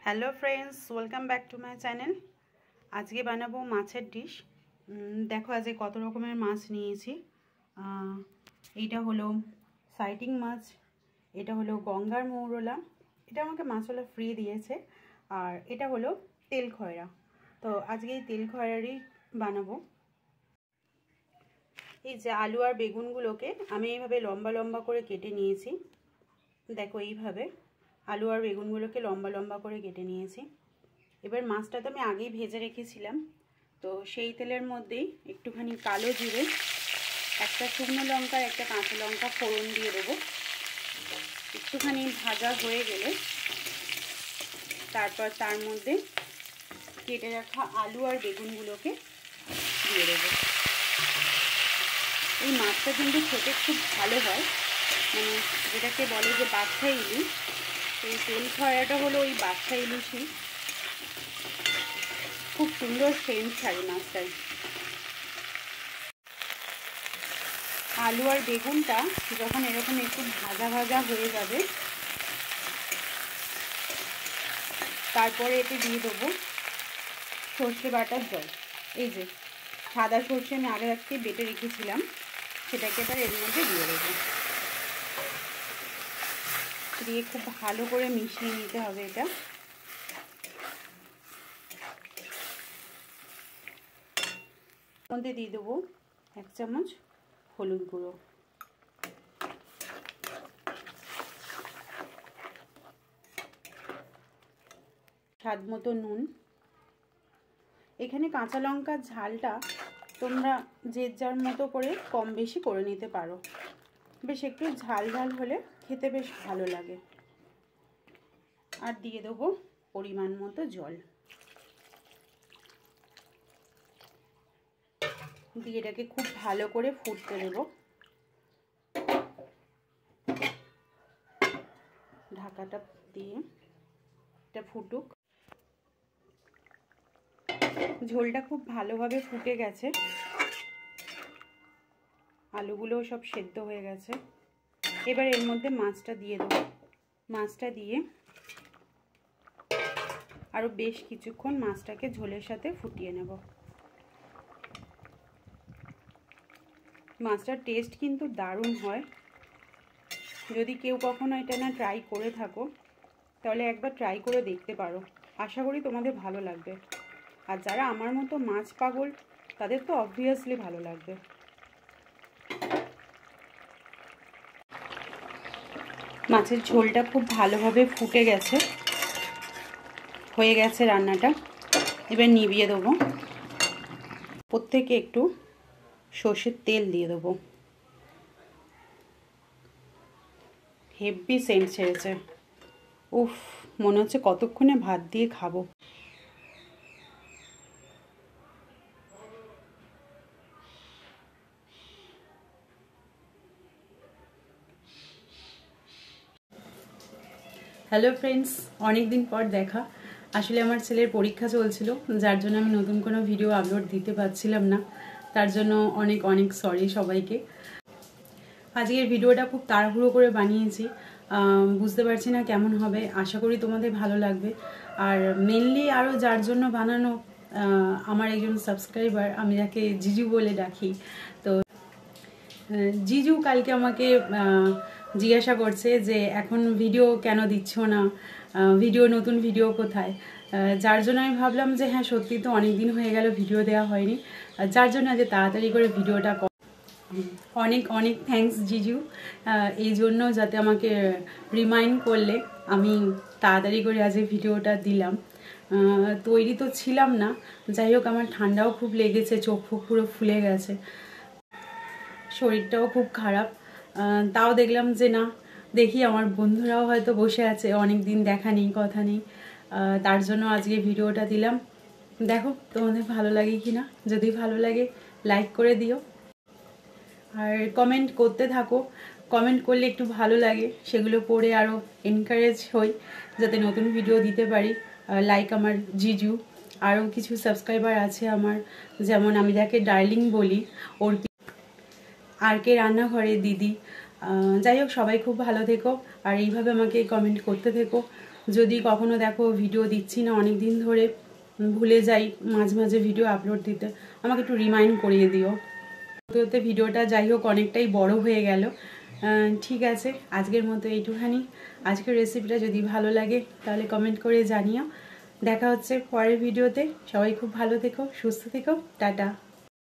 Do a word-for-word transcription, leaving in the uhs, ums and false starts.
Hello friends, welcome back to my channel. আজকে বানাবো মাছের ডিশ। দেখো আজকে কত রকমের মাছ নিয়েছি। এইটা হলো সাইটিং মাছ, এটা হলো গঙ্গার মৌরলা, এটা আমাকে মাছওয়ালা ফ্রি দিয়েছে, আর এটা হলো তেল খয়রা। তো আজকে এই তেল খয়রারই বানাবো। এই যে আলু আর বেগুনগুলোকে আমি এইভাবে লম্বা লম্বা করে কেটে নিয়েছি। দেখো এইভাবে আলু আর বেগুনগুলোকে লম্বা লম্বা করে কেটে নিয়েছি। এবার মাছটা তো আমি আগেই ভেজে রেখেছিলাম, তো সেই তেলের মধ্যেই একটুখানি কালো জিরে, একটা শুকনো লঙ্কা, একটা কাঁচা লঙ্কা ফোড়ন দিয়ে দেবো। একটুখানি ভাজা হয়ে গেলে তারপর তার মধ্যে কেটে রাখা আলু আর বেগুনগুলোকে দিয়ে দেবো। এই মাছটা কিন্তু খেতে খুব ভালো হয়, মানে যেটাকে বলে যে বাচ্চা ইলিশ। এই তেল খয়রাটা হলো ওই বাচ্চা ইলিশই, খুব সুন্দর সেন্ট ছাড়ে মাছটায়। আলু আর বেগুনটা যখন এরকম একটু ভাজা ভাজা হয়ে যাবে, তারপরে এতে দিয়ে দেবো সর্ষে বাটার জল। এই যে সাদা সর্ষে আমি আগে রাখতে বেটে রেখেছিলাম, সেটাকে এবার এর মধ্যে দিয়ে দেবো। দিয়ে খুব ভালো করে মিশিয়ে নিতে হবে এটা। মধ্যে দিয়ে দেবো এক চামচ হলুদ গুঁড়ো, স্বাদ মতো নুন। এখানে কাঁচা লঙ্কার ঝালটা তোমরা যে যার মতো করে কম বেশি করে নিতে পারো, বেশ একটু ঝাল ঝাল হলে খেতে বেশ ভালো লাগে। আর দিয়ে দেবো পরিমাণ মতো জল, দিয়ে এটাকে খুব ভালো করে ফুটতে দেবো। ঢাকাটা দিয়ে এটা ফুটুক। ঝোলটা খুব ভালোভাবে ফুটে গেছে, আলুগুলোও সব সেদ্ধ হয়ে গেছে। এবার এর মধ্যে মাছটা দিয়ে দেবো। মাছটা দিয়ে আরও বেশ কিছুক্ষণ মাছটাকে ঝোলের সাথে ফুটিয়ে নেব। মাছটার টেস্ট কিন্তু দারুণ হয়। যদি কেউ কখনো এটা না ট্রাই করে থাকো, তাহলে একবার ট্রাই করে দেখতে পারো, আশা করি তোমাদের ভালো লাগবে। আর যারা আমার মতো মাছ পাগল, তাদের তো অবভিয়াসলি ভালো লাগবে। মাছের ঝোলটা খুব ভালোভাবে ফুটে গেছে, হয়ে গেছে রান্নাটা। এবার নিভিয়ে দেবো। প্রত্যেকে একটু সর্ষের তেল দিয়ে দেবো। হেভি সেন্ট ছেড়েছে। উফ, মনে হচ্ছে কতক্ষণে ভাত দিয়ে খাবো। হ্যালো ফ্রেন্ডস, অনেক দিন পর দেখা। আসলে আমার ছেলের পরীক্ষা চলছিল, যার জন্য আমি নতুন কোনো ভিডিও আপলোড দিতে পারছিলাম না। তার জন্য অনেক অনেক সরি সবাইকে। আজকের ভিডিওটা খুব তাড়াহুড়ো করে বানিয়েছি, বুঝতে পারছি না কেমন হবে। আশা করি তোমাদের ভালো লাগবে। আর মেনলি আরও যার জন্য বানানো, আমার একজন সাবস্ক্রাইবার, আমি যাকে জিজু বলে ডাকি। তো জিজু কালকে আমাকে জিজ্ঞাসা করছে যে এখন ভিডিও কেন দিচ্ছ না, ভিডিও নতুন ভিডিও কোথায়। যার জন্য আমি ভাবলাম যে হ্যাঁ সত্যি তো অনেক দিন হয়ে গেল ভিডিও দেওয়া হয়নি, যার জন্য আজ তাড়াতাড়ি করে ভিডিওটা। অনেক অনেক থ্যাঙ্কস জিজু, এই জন্য যাতে আমাকে রিমাইন্ড করলে আমি তাড়াতাড়ি করে আজ এই ভিডিওটা দিলাম। তৈরি তো ছিলাম না, যাই হোক আমার ঠান্ডাও খুব লেগেছে, চোখ ফুক পুরো ফুলে গেছে, শরীরটাও খুব খারাপ। তাও দেখলাম যে না, দেখি আমার বন্ধুরাও হয়তো বসে আছে, অনেক দিন দেখা নেই কথা নেই, তার জন্য আজকে ভিডিওটা দিলাম। দেখো তোমাদের ভালো লাগে কি না, যদি ভালো লাগে লাইক করে দিও আর কমেন্ট করতে থাকো। কমেন্ট করলে একটু ভালো লাগে, সেগুলো পড়ে আরও এনকারেজ হই যাতে নতুন ভিডিও দিতে পারি। লাইক আমার জিজু, আরও কিছু সাবস্ক্রাইবার আছে আমার, যেমন আমি যাকে ডার্লিং বলি, ওর আর কে রান্নাঘরে দিদি, যাই হোক, সবাই খুব ভালো থেকো আর এইভাবে আমাকে কমেন্ট করতে থেকো। যদি কখনো দেখো ভিডিও দিচ্ছি না অনেক দিন ধরে, ভুলে যাই মাঝে মাঝে ভিডিও আপলোড দিতে, আমাকে একটু রিমাইন্ড করিয়ে দিও। তো ভিডিওটা যাই হোক অনেকটাই বড় হয়ে গেল। ঠিক আছে, আজকের মতো এইটুখানি। আজকের রেসিপিটা যদি ভালো লাগে তাহলে কমেন্ট করে জানিও। দেখা হচ্ছে পরের ভিডিওতে। সবাই খুব ভালো থেকো, সুস্থ থেকো, টাটা।